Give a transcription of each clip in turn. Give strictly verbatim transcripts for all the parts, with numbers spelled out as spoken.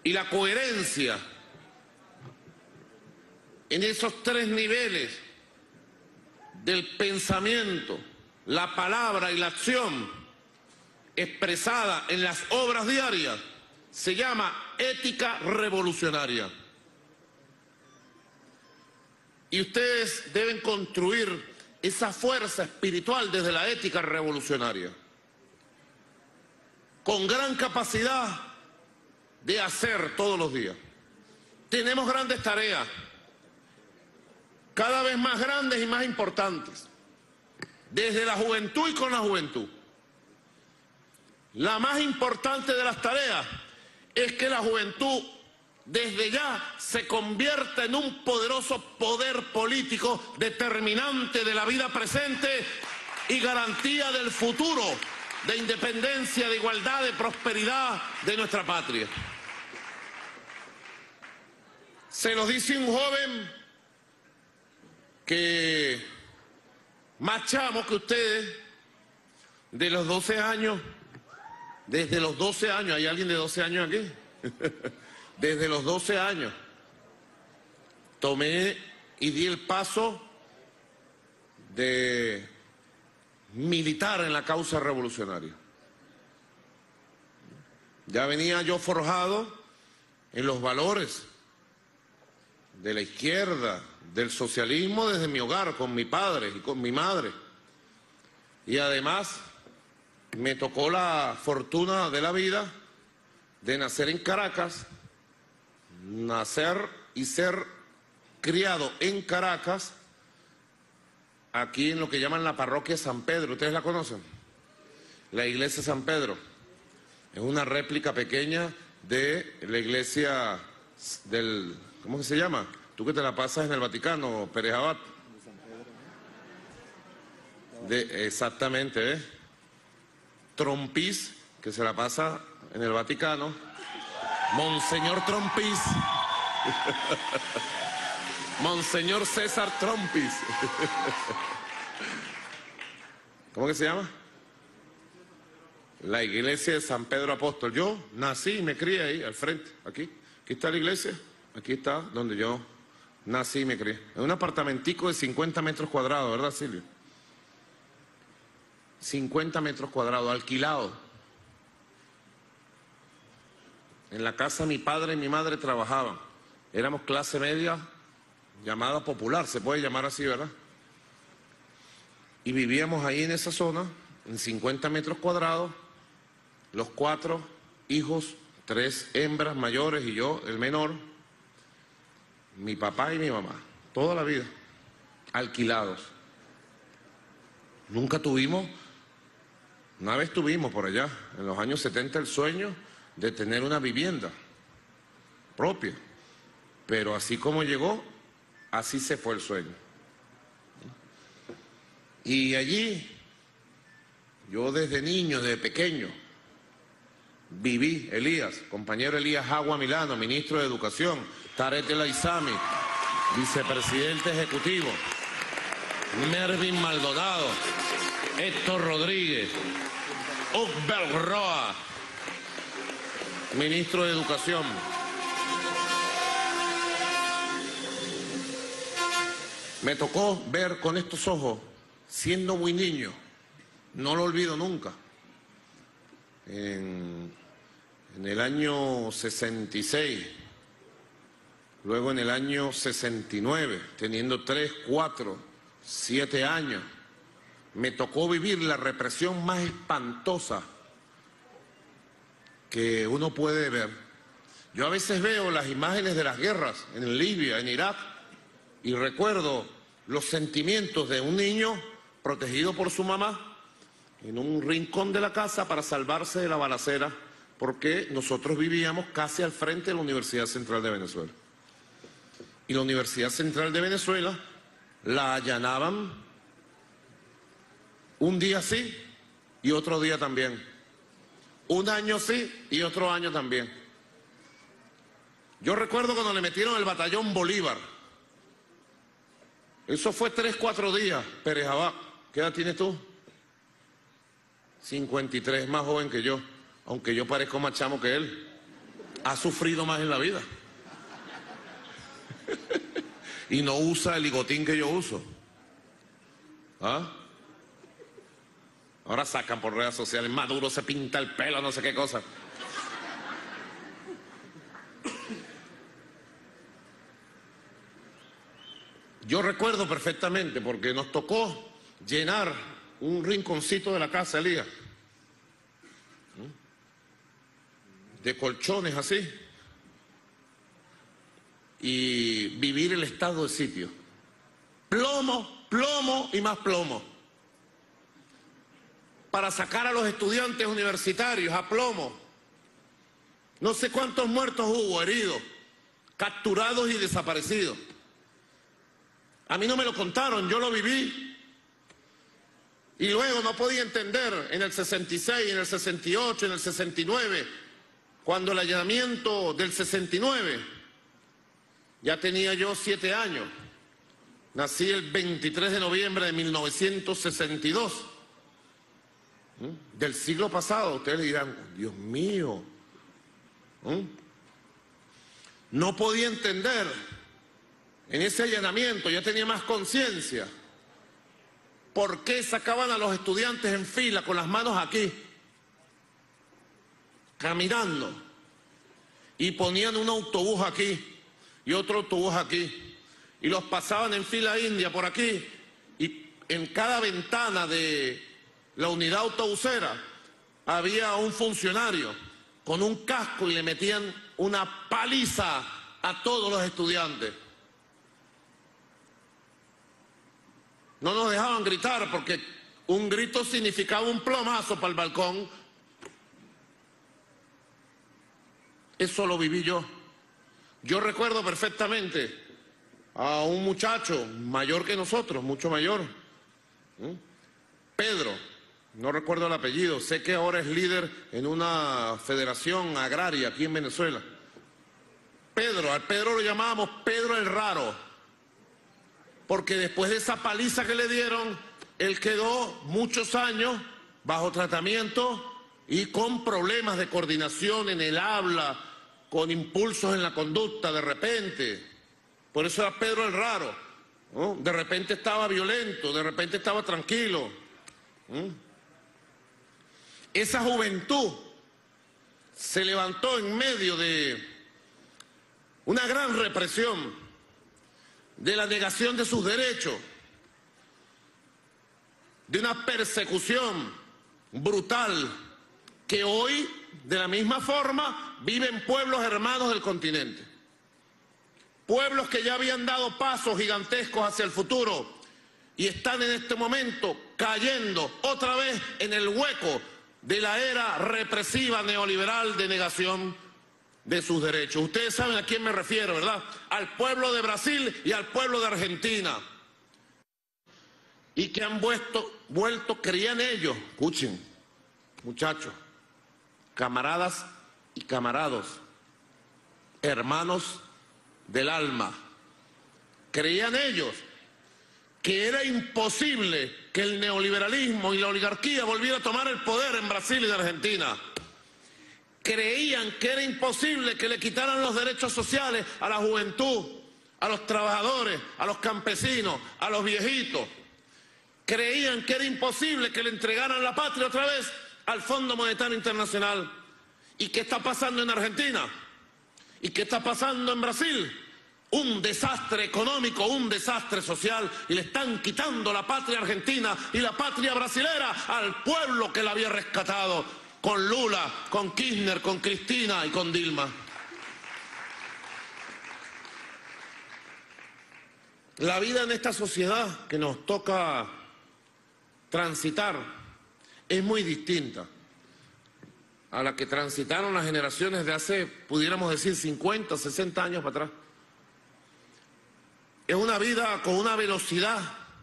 y la coherencia en esos tres niveles del pensamiento, la palabra y la acción expresada en las obras diarias se llama ética revolucionaria. Y ustedes deben construir esa fuerza espiritual desde la ética revolucionaria, con gran capacidad de hacer todos los días. Tenemos grandes tareas, cada vez más grandes y más importantes, desde la juventud y con la juventud. La más importante de las tareas es que la juventud desde ya se convierta en un poderoso poder político determinante de la vida presente y garantía del futuro, de independencia, de igualdad, de prosperidad de nuestra patria. Se los dice un joven que más chamo que ustedes, de los doce años, desde los doce años, ¿hay alguien de doce años aquí? Desde los doce años tomé y di el paso de militar en la causa revolucionaria. Ya venía yo forjado en los valores de la izquierda, del socialismo desde mi hogar, con mi padre y con mi madre. Y además me tocó la fortuna de la vida de nacer en Caracas, nacer y ser criado en Caracas, aquí en lo que llaman la parroquia San Pedro. ¿Ustedes la conocen? La iglesia San Pedro. Es una réplica pequeña de la iglesia del... ¿Cómo que se llama? Tú que te la pasas en el Vaticano, Pérez Abad. De, exactamente, ¿eh? Trompis, que se la pasa en el Vaticano. Monseñor Trompis. Monseñor César Trompis. ¿Cómo que se llama? La iglesia de San Pedro Apóstol. Yo nací y me crié ahí, al frente, aquí. Aquí está la iglesia, aquí está donde yo nací y me crié. Es un apartamentico de cincuenta metros cuadrados, ¿verdad, Silvio? cincuenta metros cuadrados, alquilado. En la casa mi padre y mi madre trabajaban. Éramos clase media, llamada popular, se puede llamar así, ¿verdad? Y vivíamos ahí en esa zona, en cincuenta metros cuadrados, los cuatro hijos, tres hembras mayores y yo, el menor, mi papá y mi mamá, toda la vida, alquilados. Nunca tuvimos, una vez tuvimos por allá, en los años setenta, el sueño de tener una vivienda propia, pero así como llegó, así se fue el sueño. Y allí, yo desde niño, desde pequeño, viví, Elías, compañero Elías Agua Milano, ministro de Educación, Tarek El Aizami, vicepresidente ejecutivo, Mervin Maldonado, Héctor Rodríguez, Osbert Roa, ministro de Educación. Me tocó ver con estos ojos, siendo muy niño, no lo olvido nunca, en, en el año sesenta y seis, luego en el año sesenta y nueve, teniendo tres, cuatro, siete años, me tocó vivir la represión más espantosa que uno puede ver. Yo a veces veo las imágenes de las guerras en Libia, en Irak, y recuerdo los sentimientos de un niño protegido por su mamá en un rincón de la casa para salvarse de la balacera, porque nosotros vivíamos casi al frente de la Universidad Central de Venezuela. Y la Universidad Central de Venezuela la allanaban un día sí y otro día también. Un año sí y otro año también. Yo recuerdo cuando le metieron el batallón Bolívar. Eso fue tres, cuatro días, Pérez Abad. ¿Qué edad tienes tú? cincuenta y tres, más joven que yo, aunque yo parezco más chamo que él. ha sufrido más en la vida. Y no usa el ligotín que yo uso. ¿Ah? Ahora sacan por redes sociales, Maduro se pinta el pelo, no sé qué cosa. Yo recuerdo perfectamente porque nos tocó llenar un rinconcito de la casa, Elías, de colchones así, y vivir el estado de sitio. Plomo, plomo y más plomo. Para sacar a los estudiantes universitarios a plomo. No sé cuántos muertos hubo, heridos, capturados y desaparecidos. A mí no me lo contaron, yo lo viví. Y luego no podía entender en el sesenta y seis, en el sesenta y ocho, en el sesenta y nueve, cuando el allanamiento del sesenta y nueve, ya tenía yo siete años. Nací el veintitrés de noviembre de mil novecientos sesenta y dos. ¿Mm? Del siglo pasado. Ustedes le dirán, Dios mío. ¿Mm? No podía entender. En ese allanamiento ya tenía más conciencia. ¿Por qué sacaban a los estudiantes en fila con las manos aquí? Caminando. Y ponían un autobús aquí y otro autobús aquí. Y los pasaban en fila india por aquí. Y en cada ventana de la unidad autobusera había un funcionario con un casco y le metían una paliza a todos los estudiantes. No nos dejaban gritar porque un grito significaba un plomazo para el balcón. Eso lo viví yo. Yo recuerdo perfectamente a un muchacho mayor que nosotros, mucho mayor, ¿eh? Pedro, no recuerdo el apellido, sé que ahora es líder en una federación agraria aquí en Venezuela. Pedro, al Pedro lo llamábamos Pedro el Raro, porque después de esa paliza que le dieron, él quedó muchos años bajo tratamiento y con problemas de coordinación en el habla, con impulsos en la conducta de repente. Por eso era Pedro el Raro, ¿no? De repente estaba violento, de repente estaba tranquilo. ¿Mm? Esa juventud se levantó en medio de una gran represión, de la negación de sus derechos, de una persecución brutal que hoy, de la misma forma, viven pueblos hermanos del continente. Pueblos que ya habían dado pasos gigantescos hacia el futuro y están en este momento cayendo otra vez en el hueco de la era represiva neoliberal de negación de sus derechos. Ustedes saben a quién me refiero, ¿verdad? Al pueblo de Brasil y al pueblo de Argentina. Y que han vuelto, vuelto, creían ellos, escuchen, muchachos, camaradas y camarados, hermanos del alma, creían ellos que era imposible que el neoliberalismo y la oligarquía volviera a tomar el poder en Brasil y en Argentina. Creían que era imposible que le quitaran los derechos sociales a la juventud, a los trabajadores, a los campesinos, a los viejitos. Creían que era imposible que le entregaran la patria otra vez al Fondo Monetario Internacional. ¿Y qué está pasando en Argentina? ¿Y qué está pasando en Brasil? Un desastre económico, un desastre social, y le están quitando la patria argentina y la patria brasilera al pueblo que la había rescatado, con Lula, con Kirchner, con Cristina y con Dilma. La vida en esta sociedad que nos toca transitar es muy distinta a la que transitaron las generaciones de hace, pudiéramos decir, cincuenta, sesenta años para atrás. Es una vida con una velocidad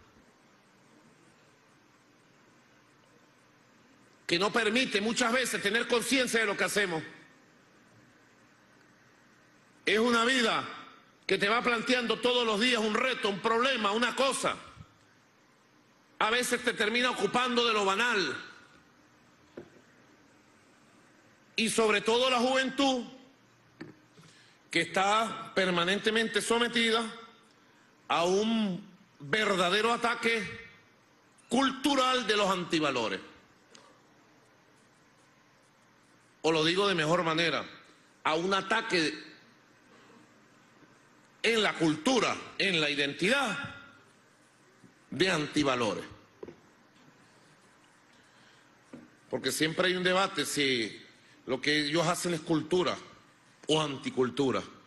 que no permite muchas veces tener conciencia de lo que hacemos. Es una vida que te va planteando todos los días un reto, un problema, una cosa. A veces te termina ocupando de lo banal. Y sobre todo la juventud que está permanentemente sometida a un verdadero ataque cultural de los antivalores. O lo digo de mejor manera, a un ataque en la cultura, en la identidad de antivalores. Porque siempre hay un debate si lo que ellos hacen es cultura o anticultura.